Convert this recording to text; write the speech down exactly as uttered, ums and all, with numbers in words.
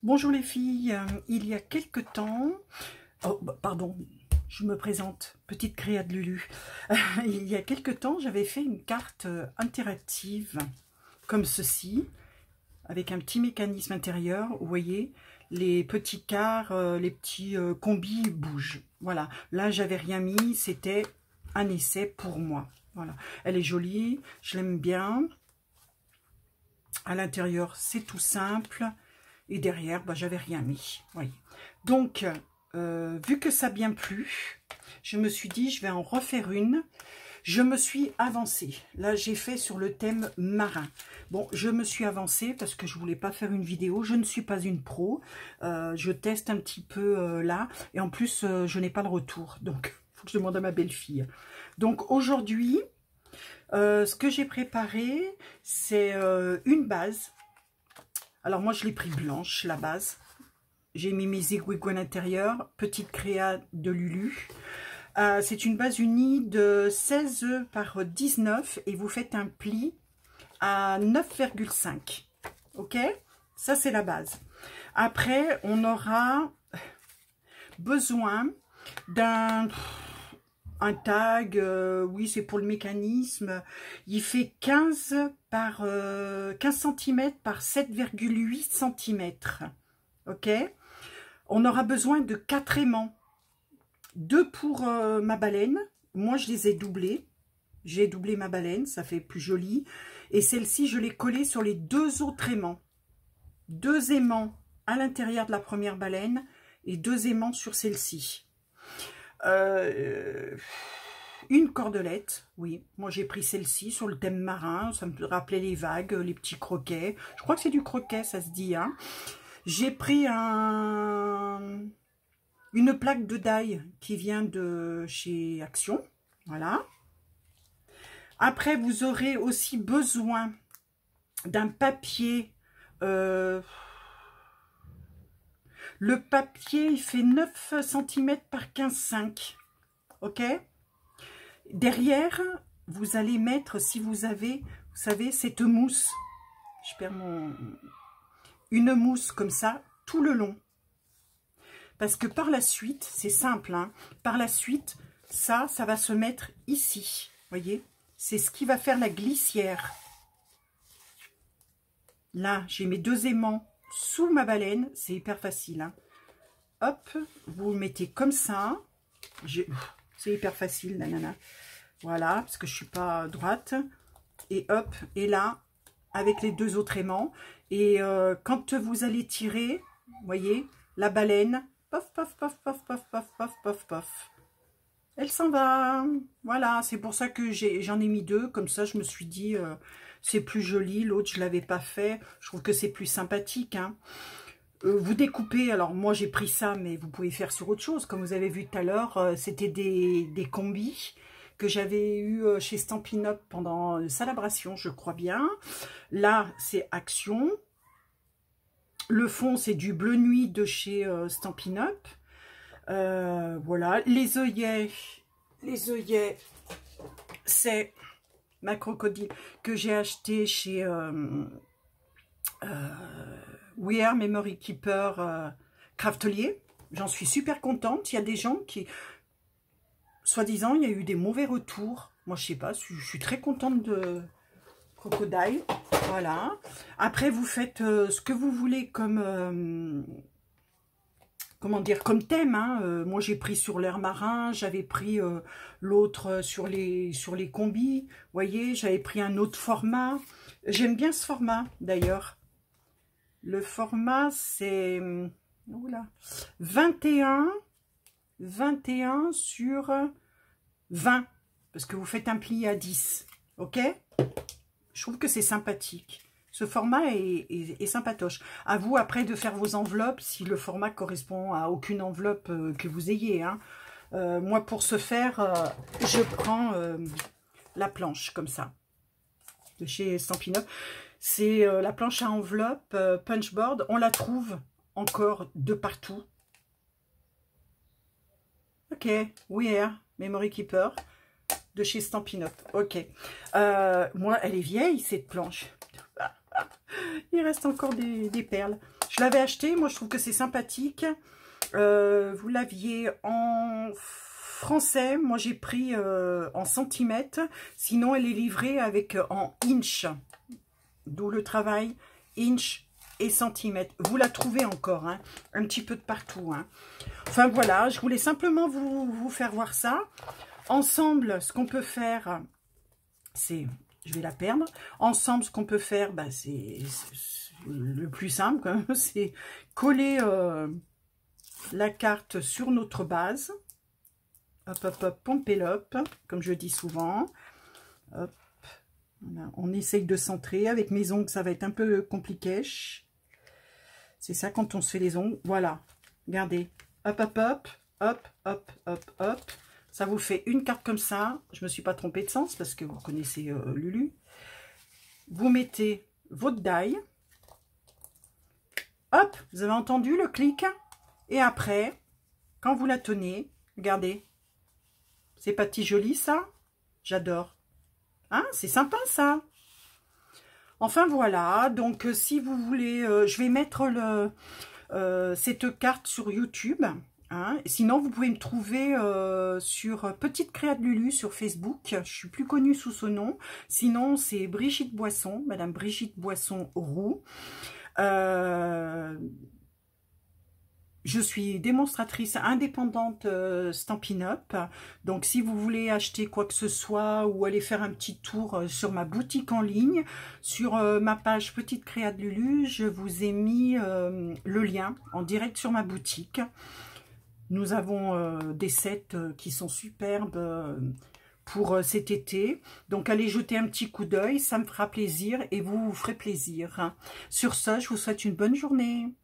Bonjour les filles, euh, il y a quelque temps, oh, bah, pardon, je me présente, petite créa de Lulu. Il y a quelque temps, j'avais fait une carte euh, interactive comme ceci, avec un petit mécanisme intérieur. Vous voyez, les petits quarts, euh, les petits euh, combis bougent. Voilà, là j'avais rien mis, c'était un essai pour moi. Voilà, elle est jolie, je l'aime bien. À l'intérieur, c'est tout simple. Et derrière, bah, j'avais rien mis. Voyez. Donc, euh, vu que ça a bien plu, je me suis dit, je vais en refaire une. Je me suis avancée. Là, j'ai fait sur le thème marin. Bon, je me suis avancée parce que je voulais pas faire une vidéo. Je ne suis pas une pro. Euh, je teste un petit peu euh, là. Et en plus, euh, je n'ai pas de retour. Donc, il faut que je demande à ma belle-fille. Donc, aujourd'hui, euh, ce que j'ai préparé, c'est euh, une base. Alors moi je l'ai pris blanche, la base. J'ai mis mes aiguilles à l'intérieur, petite créa de Lulu. Euh, c'est une base unie de seize par dix-neuf et vous faites un pli à neuf virgule cinq. Ok? Ça c'est la base. Après on aura besoin d'un... un tag, euh, oui, c'est pour le mécanisme. Il fait quinze par euh, quinze centimètres par sept virgule huit centimètres. Ok. On aura besoin de quatre aimants. Deux pour euh, ma baleine. Moi, je les ai doublés. J'ai doublé ma baleine, ça fait plus joli. Et celle-ci, je l'ai collée sur les deux autres aimants. Deux aimants à l'intérieur de la première baleine et deux aimants sur celle-ci. Euh, une cordelette, oui, moi j'ai pris celle-ci sur le thème marin, ça me rappelait les vagues, les petits croquets, je crois que c'est du croquet, ça se dit, hein. J'ai pris un, une plaque de die qui vient de chez Action, voilà. Après vous aurez aussi besoin d'un papier, euh, le papier, il fait neuf centimètres par quinze virgule cinq. Ok? Derrière, vous allez mettre, si vous avez, vous savez, cette mousse. Je perds mon... Une mousse comme ça, tout le long. Parce que par la suite, c'est simple, hein, par la suite, ça, ça va se mettre ici. Voyez? C'est ce qui va faire la glissière. Là, j'ai mes deux aimants sous ma baleine, c'est hyper facile. Hein. Hop, vous le mettez comme ça. C'est hyper facile, nanana. Voilà, parce que je ne suis pas droite. Et hop, et là, avec les deux autres aimants. Et euh, quand vous allez tirer, vous voyez, la baleine, pof, pof, pof, pof, pof, pof, pof, pof, pof. Elle s'en va. Voilà, c'est pour ça que j'en ai, ai mis deux. Comme ça, je me suis dit... Euh, c'est plus joli, l'autre je ne l'avais pas fait, je trouve que c'est plus sympathique. Hein. Euh, vous découpez, alors moi j'ai pris ça, mais vous pouvez faire sur autre chose, comme vous avez vu tout à l'heure, euh, c'était des, des combis que j'avais eu euh, chez Stampin' Up pendant euh, Salabration, je crois bien. Là c'est Action, le fond c'est du bleu nuit de chez euh, Stampin' Up. Euh, voilà, les œillets, les œillets c'est... ma crocodile que j'ai acheté chez euh, euh, We Are Memory Keeper euh, Craftelier. J'en suis super contente. Il y a des gens qui, soi-disant, il y a eu des mauvais retours. Moi, je sais pas, je, je suis très contente de Crocodile. Voilà. Après, vous faites euh, ce que vous voulez comme... Euh, comment dire, comme thème, hein. euh, moi j'ai pris sur l'air marin, j'avais pris euh, l'autre sur les, sur les combis, vous voyez, j'avais pris un autre format. J'aime bien ce format d'ailleurs. Le format c'est vingt et un, vingt et un sur vingt, parce que vous faites un pli à dix, ok? Je trouve que c'est sympathique. Ce format est, est, est sympatoche. À vous après de faire vos enveloppes si le format correspond à aucune enveloppe euh, que vous ayez. Hein. Euh, moi, pour ce faire, euh, je prends euh, la planche comme ça, de chez Stampin' Up. C'est euh, la planche à enveloppe euh, Punchboard. On la trouve encore de partout. Ok, We Are Memory Keeper de chez Stampin' Up. Ok. Euh, moi, elle est vieille, cette planche. Il reste encore des, des perles. Je l'avais acheté, moi je trouve que c'est sympathique. Euh, vous l'aviez en français, moi j'ai pris euh, en centimètres. Sinon elle est livrée avec euh, en inch. D'où le travail inch et centimètres. Vous la trouvez encore, hein, un petit peu de partout. Hein. Enfin voilà, je voulais simplement vous, vous faire voir ça. Ensemble, ce qu'on peut faire, c'est... Je vais la perdre. Ensemble, ce qu'on peut faire, bah, c'est le plus simple, c'est coller euh, la carte sur notre base. Hop, hop, hop, pompe-l'op, comme je dis souvent. Hop, voilà. On essaye de centrer. Avec mes ongles, ça va être un peu compliqué. C'est ça quand on se fait les ongles. Voilà, regardez. Hop, hop, hop, hop, hop, hop, hop. Ça vous fait une carte comme ça. Je ne me suis pas trompée de sens parce que vous connaissez euh, Lulu. Vous mettez votre die. Hop, vous avez entendu le clic. Et après, quand vous la tenez, regardez. C'est pas petit joli ça? J'adore. Hein, c'est sympa ça. Enfin voilà, donc euh, si vous voulez, euh, je vais mettre le, euh, cette carte sur YouTube. Hein. Sinon, vous pouvez me trouver euh, sur Petite Créa de Lulu sur Facebook. Je suis plus connue sous ce nom. Sinon, c'est Brigitte Boisson, Madame Brigitte Boisson Roux. Euh, je suis démonstratrice indépendante euh, Stampin' Up. Donc, si vous voulez acheter quoi que ce soit ou aller faire un petit tour euh, sur ma boutique en ligne, sur euh, ma page Petite Créa de Lulu, je vous ai mis euh, le lien en direct sur ma boutique. Nous avons euh, des sets euh, qui sont superbes euh, pour euh, cet été. Donc, allez jeter un petit coup d'œil, ça me fera plaisir et vous vous ferez plaisir. Sur ce, je vous souhaite une bonne journée.